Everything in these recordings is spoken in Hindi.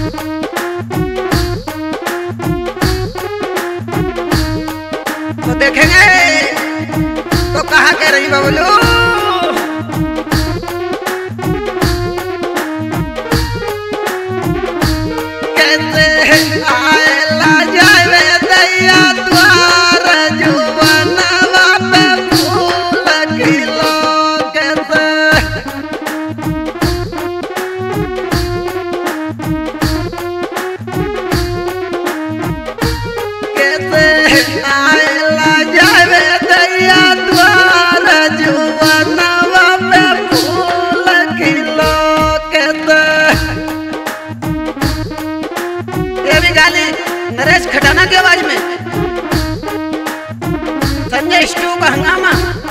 तो देखेंगे तो कहा कह रही बबलू। कैसे आएला जावे दैया द्वार जुबनवा पे फूल खिलो। कैसे आएला जावे दैया द्वार जुबनवा पे फूल खिलो। कैसे ये भी गाली नरेश खटाना की आवाज में संजय स्टू का हंगामा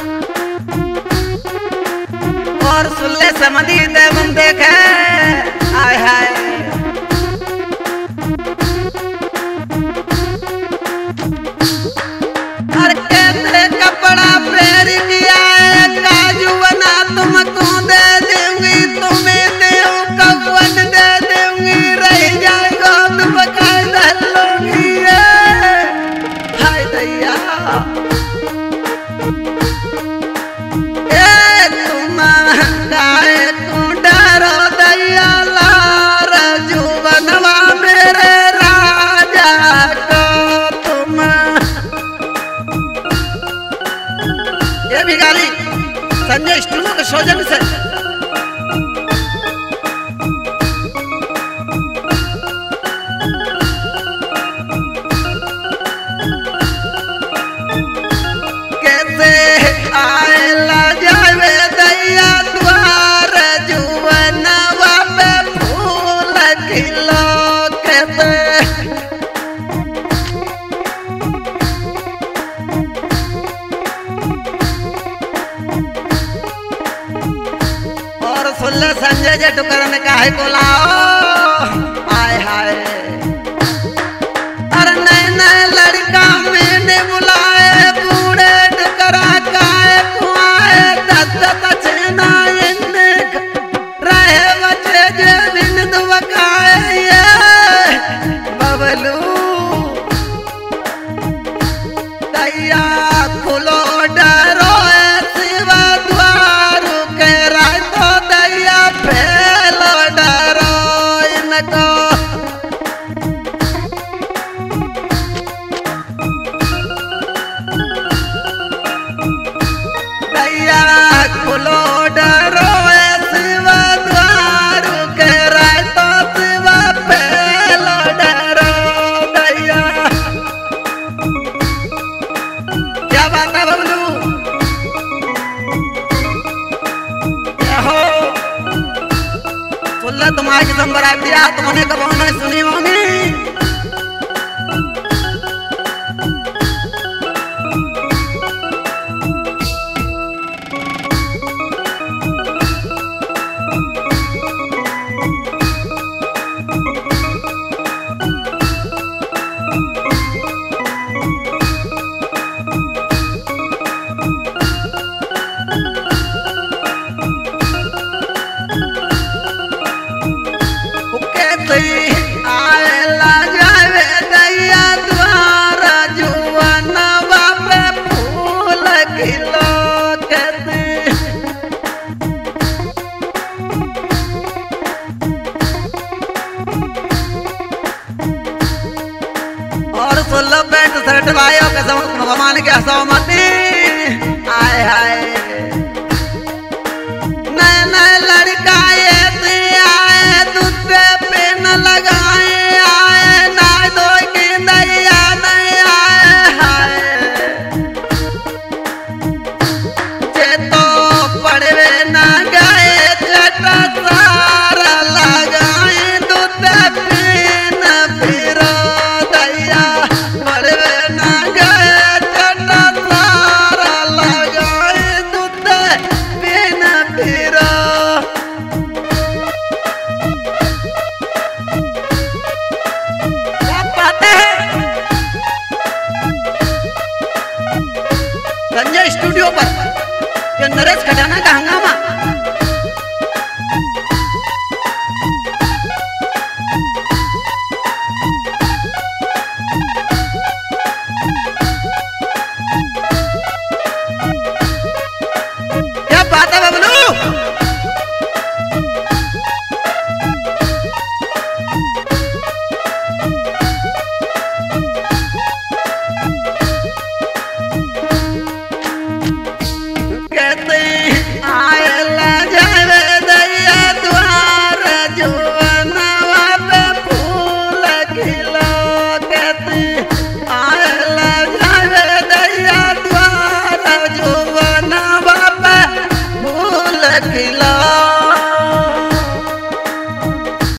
और सुल्ले समधी देवम देखे। आय हाय और कैसे कपड़ा फेर किया है काजू बना तुमको दे दूंगी तुम्हें देव कवन दे दूंगी रह जाएगा तुम बकायदा लोगी। हाय दैया ए तुम गाए तू डरो दैया लार जुबनवा मेरे राजा को तुम। ये भी गाली संजय स्टूडियो के सौजन्य से कैसे आएला जावे दैया द्वार जुबनवा पे फूल खिलो। कैसे और सुल्ले संजय जे टुकर ने काहे को लाओ। आय हाय अरे नए नए लड़का मैंने बुलाए बूढ़े टुकरा काहे कुआए दस बचना इन्ने रहे बचे जे दिन दुबकाए। ये बबलू दैया खुलो डरो शिवा द्वार के रातो दैया फैलो डरो इनको। दैया खुलो डरो शिवा द्वार के रातो शिवा फैलो डरो दैया। क्या बात है बबलू। हो सुल्ला तुम्हारे किस्म बरात दिया तुमने कब नहीं सुनी मम्मी। आएला जावे दैया द्वार जुबनवा पे फूल खिलो। कैसे और सुल्लो पैंट शर्ट भाइयों के भगवान के सहमति। आय हाय नए नए लड़का ये आए दूध पे न लगाए आए ना दो की दैया नहीं आए। हाय जे तो पड़वे ना गए चटा सारा लगाए दूध पीन फिरो दैया पड़वे ना गए चटा सारा लगाए दूध पीन फिरो। संजय स्टूडियो पर नरेश खटाना का हंगामा